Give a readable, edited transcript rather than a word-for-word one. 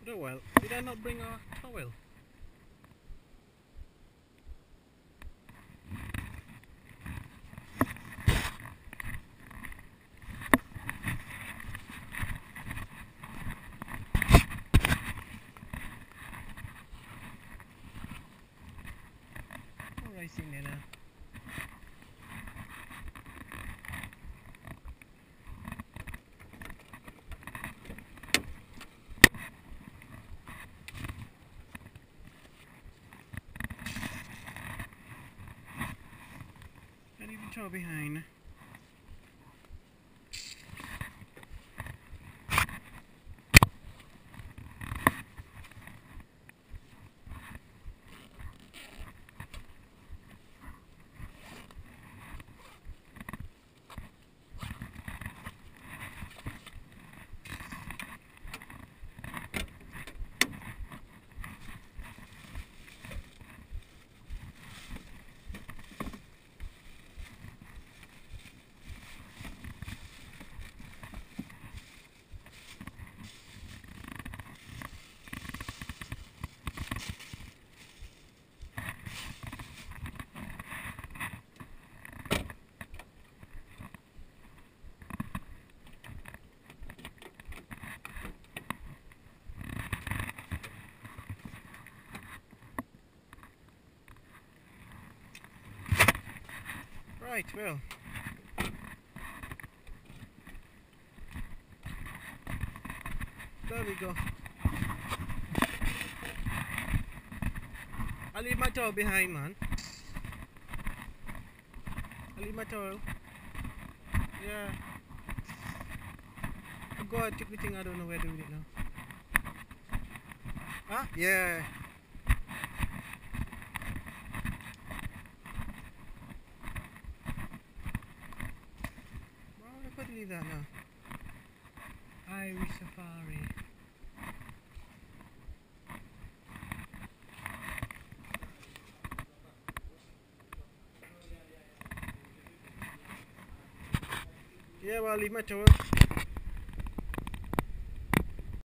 Oh well, did I not bring a towel? Alright, Nena. I leave the towel behind. Right, well. There we go. I'll leave my towel behind, man. I'll leave my towel. Yeah. Oh God, took the thing, I don't know where to do it now. Huh? Yeah. Well, I could leave that now. Irish Safari. Yeah, well, I'll leave my towel.